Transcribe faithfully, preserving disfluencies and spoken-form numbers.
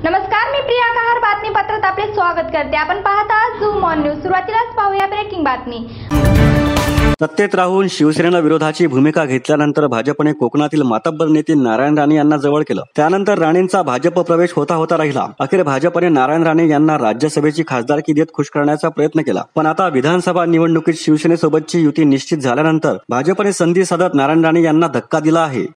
नमस्कार, मी प्रिया कहार बातमीपत्रात आपले स्वागत करते। आपण पाहत आहात झूम न्यूज। सुरुवातीलाच पाहूया ब्रेकिंग बातमी। सत्तेत राहून शिवसेनेला विरोधाची भूमिका घेतल्यानंतर भाजपने कोकणातील मातब्बर नेते नारायण राणे यांना जवळ केलं। त्यानंतर राणेंचा भाजप प्रवेश होता होता राहिला। अखेर भाजपने नारायण राणे यांना राज्यसभेची खासदारकी देत खुश करण्याचा प्रयत्न केला, पण आता विधानसभा निवडणुकीत शिवसेनेसोबतची युती निश्चित झाल्यानंतर भाजपने संधी साधत नारायण राणे यांना धक्का दिला आहे।